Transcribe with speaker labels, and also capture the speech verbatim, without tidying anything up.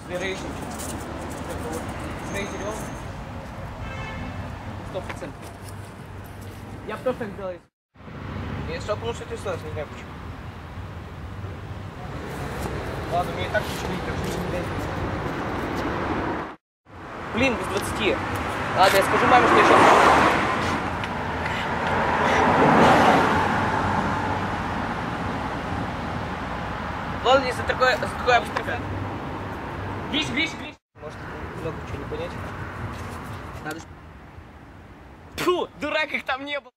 Speaker 1: Рейджи. Рейджерем. Сто процентов. Я бы тоже так сделал. Я столкнулся с этой ситуацией, не знаю почему. Ладно, мне и так чуть-чуть, так что не дай. Блин, без двадцати. Ладно, я скажу маме, что я сейчас... Ладно, за такое, за такое обстрел. Гриш, Гриш, Гриш. Может, много чего не понять. Надо... Фу, дурак, их там не было.